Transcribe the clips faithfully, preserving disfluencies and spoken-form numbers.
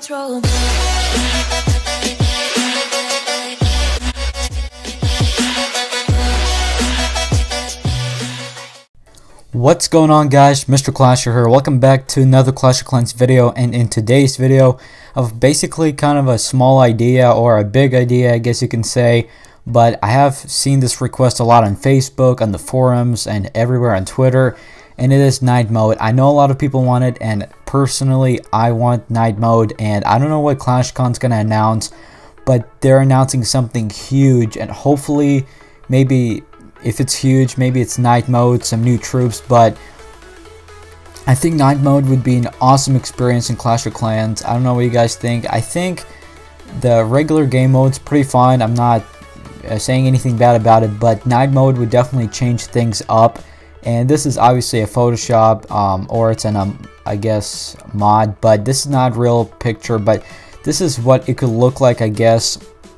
control. What's going on, guys? Mister Clasher here. Welcome back to another Clash of Clans video, and in today's video of basically kind of a small idea or a big idea, I guess you can say, but I have seen this request a lot on Facebook, on the forums, and everywhere on Twitter, and it is night mode. I know a lot of people want it, and personally I want night mode, and I don't know what ClashCon's gonna announce, but they're announcing something huge, and hopefully maybe if it's huge, maybe it's night mode, some new troops, but I think night mode would be an awesome experience in Clash of Clans. I don't know what you guys think. I think the regular game mode's pretty fine. I'm not uh, saying anything bad about it, but night mode would definitely change things up. And this is obviously a Photoshop, um, or it's an, um, I guess, mod, but this is not real picture, but this is what it could look like, I guess,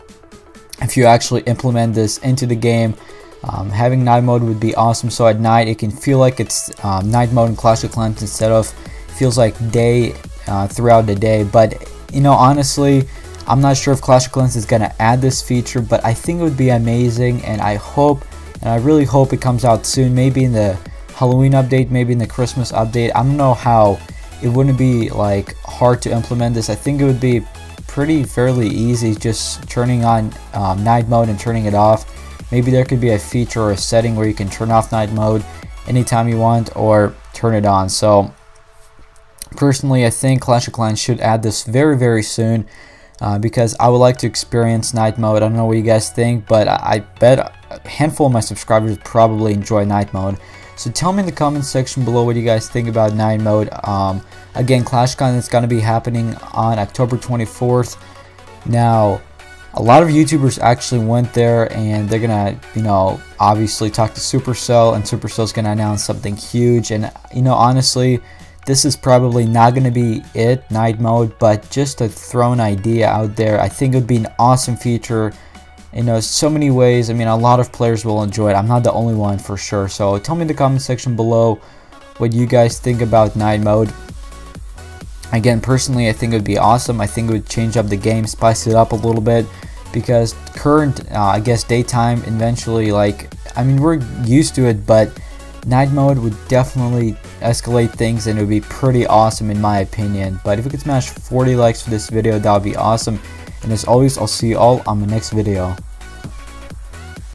if you actually implement this into the game. Um, having night mode would be awesome, so at night it can feel like it's um, night mode in Clash of Clans instead of feels like day uh, throughout the day. But you know, honestly, I'm not sure if Clash of Clans is gonna add this feature, but I think it would be amazing, and I hope, and I really hope it comes out soon. Maybe in the Halloween update, maybe in the Christmas update. I don't know how. It wouldn't be like hard to implement this. I think it would be pretty fairly easy, just turning on um, night mode and turning it off. Maybe there could be a feature or a setting where you can turn off night mode anytime you want or turn it on. So personally, I think Clash of Clans should add this very very soon, uh, because I would like to experience night mode. I don't know what you guys think, but I bet a handful of my subscribers probably enjoy night mode. So tell me in the comment section below what you guys think about night mode. Um, again, ClashCon is going to be happening on October twenty-fourth. Now, a lot of YouTubers actually went there, and they're gonna, you know, obviously talk to Supercell, and Supercell's gonna announce something huge. And you know, honestly, this is probably not gonna be it, night mode, but just to throw an idea out there, I think it would be an awesome feature. You know, so many ways. I mean, a lot of players will enjoy it. I'm not the only one for sure. So tell me in the comment section below what you guys think about night mode. Again, personally, I think it would be awesome. I think it would change up the game, spice it up a little bit, because current, uh, I guess, daytime eventually, like, I mean, we're used to it, but night mode would definitely escalate things, and it would be pretty awesome in my opinion. But if we could smash forty likes for this video, that would be awesome. And as always, I'll see you all on the next video.